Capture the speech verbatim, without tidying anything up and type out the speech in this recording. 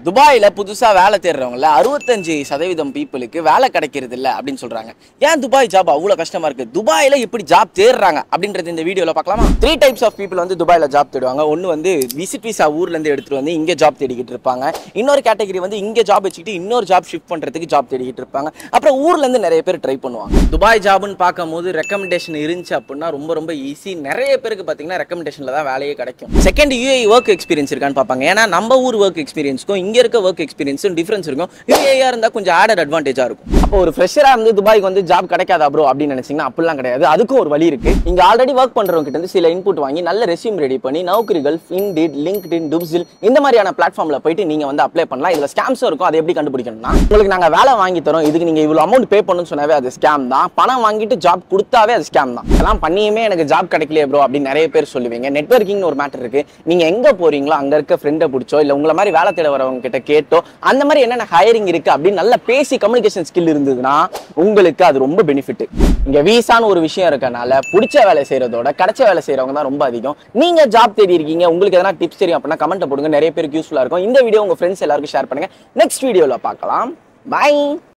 துபாயில புதுசா வேலை தேடுறவங்கள அறுபத்தஞ்சு சதவீதம் பீப்புளுக்கு வேலை கிடைக்கிறது இல்ல அப்படின்னு சொல்றாங்க. ஏன் துபாய் ஜாப் அவ்வளவு கஷ்டமா இருக்கு? துபாயில எப்படி ஜாப் தேடுறாங்க அப்படின்றது இந்த வீடியோல பார்க்கலாமா? த்ரீ டைப்ஸ் ஆஃப் பீப்புள் வந்து துபாயில ஜாப் தேடுவாங்க. ஒன்னு வந்து விசிட் விசா ஊர்ல இருந்து எடுத்துட்டு வந்து இங்க ஜாப் தேடிக்கிட்டு இருப்பாங்க. இன்னொரு கேட்டகரி வந்து இங்க ஜாப் வச்சுக்கிட்டு இன்னொரு ஜாப் ஷிஃப்ட் பண்றதுக்கு ஜாப் தேடிக்கிட்டு இருப்பாங்க. அப்புறம் ஊர்ல இருந்து நிறைய பேர் ட்ரை பண்ணுவாங்க. துபாய் ஜாப்னு பார்க்கும்போது ரெக்கமெண்டேஷன் இருந்துச்சு அப்படின்னா ரொம்ப ரொம்ப ஈஸி. நிறைய பேருக்கு பாத்தீங்கன்னா ரெக்கமெண்டேஷன்ல தான் வேலையே கிடைக்கும். செகண்ட் யூஏஇ ஒர்க் எக்ஸ்பீரியன்ஸ் இருக்கான்னு பார்ப்பாங்க. ஏன்னா நம்ம ஊர் ஒர்க் எக்ஸ்பீரியன்ஸ்க்கும் இங்க இருக்க ஒர்க் எக்ஸ்பீரியன்ஸும் டிஃபரன்ஸ் இருக்கும். யூஏஇயா இருந்தா கொஞ்சம் ஆடட் அட்வான்டேஜா இருக்கும். அப்போ ஒரு ஃப்ரெஷரா இருந்து துபாய்க்கு வந்து ஜாப் கிடைக்காதா ப்ரோ அப்படின்னு நினைச்சீங்கன்னா அப்படிலாம் கிடையாது. அதுக்கும் ஒரு வழி இருக்கு. இங்க ஆல்ரெடி ஒர்க் பண்றவங்க கிட்ட இருந்து சில இன்புட் வாங்கி நல்ல ரெஸ்யூம் ரெடி பண்ணி நௌக்கரிகள், இன்டீட், லிங்க்டின், டுப்ஸில் இந்த மாதிரியான பிளாட்ஃபார்ம்ல போயிட்டு நீங்க வந்து அப்ளை பண்ணலாம். இதுல ஸ்கேம்ஸும் இருக்கும். அதை எப்படி கண்டுபிடிக்கணும்னா, உங்களுக்கு நாங்க வேலை வாங்கி தரோம், இதுக்கு நீங்க இவ்வளவு அமௌண்ட் பே பண்ணணும்னு சொன்னாவே அது ஸ்கேம் தான். பணம் வாங்கிட்டு ஜாப் கொடுத்தாவே அது ஸ்கேம் தான். இதெல்லாம் பண்ணியுமே எனக்கு ஜாப் கிடைக்கலையே ப்ரோ அப்படின்னு நிறைய பேர் சொல்லுவீங்க. நெட்வொர்க்கிங் ஒரு மேட்டர் இருக்கு. நீங்க எங்க போறீங்களோ அங்க இருக்க ஃப்ரெண்டை பிடிச்சோ இல்ல உங்களை மாதிரி வேலை தேட வரவங்க கிட்ட கேட்டோ அந்த மாதிரி என்னென்ன ஹையரிங் இருக்கு அப்படின்னு நல்ல பேசி கம்யூனிகேஷன் ஸ்கில் இருந்ததுன்னா உங்களுக்கு அது ரொம்ப பெனிஃபிட். இங்க வீசான்னு ஒரு விஷயம் இருக்கனால பிடிச்ச வேலை செய்யறதோட கிடைச்ச வேலை செய்யறவங்க தான் ரொம்ப அதிகம். நீங்க ஜாப் தேடி இருக்கீங்க, உங்களுக்கு எதனா டிப்ஸ் தெரியும் அப்படின்னா கமெண்ட் போடுங்க. நிறைய பேருக்கு யூஸ்ஃபுல்லா இருக்கும். இந்த வீடியோ உங்க ஃப்ரெண்ட்ஸ் எல்லாருக்கும் ஷேர் பண்ணுங்க. நெக்ஸ்ட் வீடியோல பார்க்கலாம். பை.